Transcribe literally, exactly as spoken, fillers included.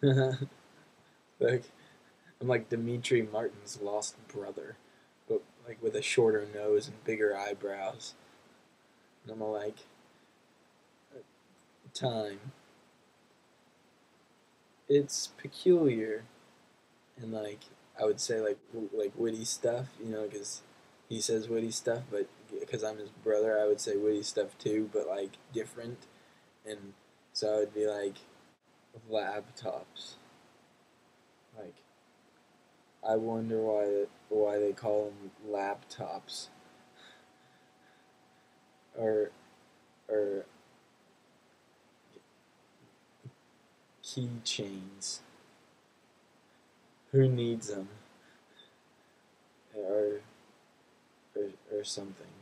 Like I'm like Demetri Martin's lost brother, but like with a shorter nose and bigger eyebrows. And I'm like, time. It's peculiar and like I would say like like witty stuff, you know, because he says witty stuff, but because I'm his brother, I would say witty stuff too, but like different. And so I would be like laptops. Like I wonder why why they call them laptops or or keychains. Who needs them or or or something.